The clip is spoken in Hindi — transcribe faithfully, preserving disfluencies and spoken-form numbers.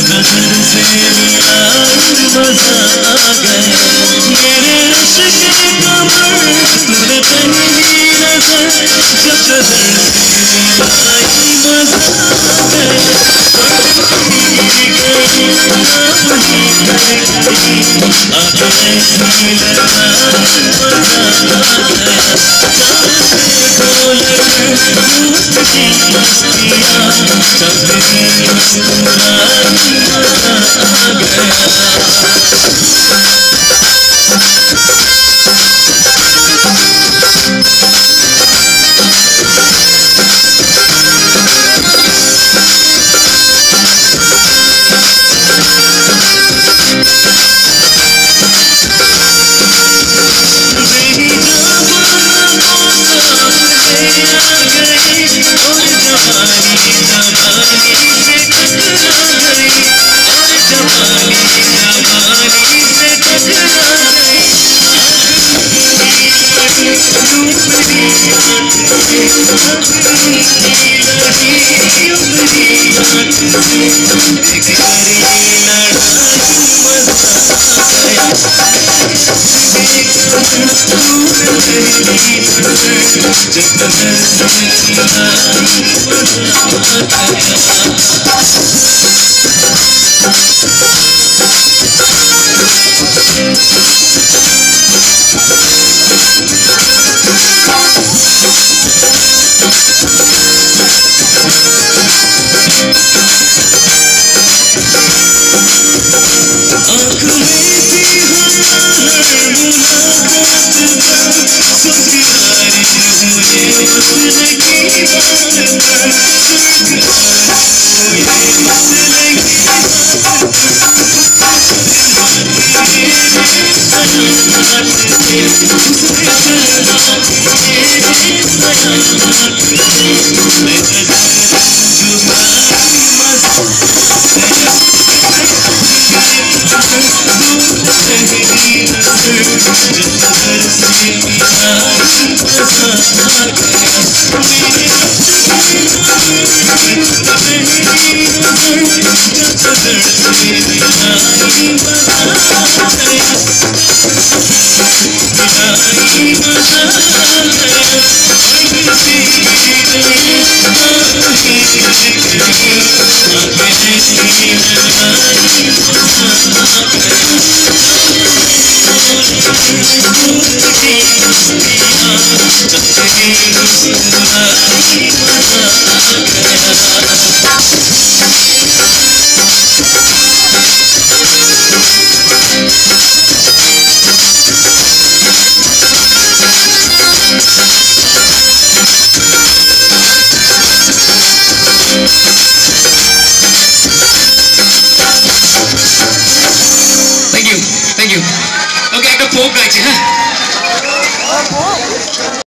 नजर से मिला मजा आ गया मेरे इश्क के कमर तूने पहली नजर जब नजर से मिलाई मजा आ गया गई नाम ही कर गई अब ऐसी लगा मजा आ गया चांद से ढोलक टूटती मस्तियाँ सबकी मुस्कुराई मजा आ गया Thank you, thank you. Okay, একটা ফোক গাইছি হ্যাঁ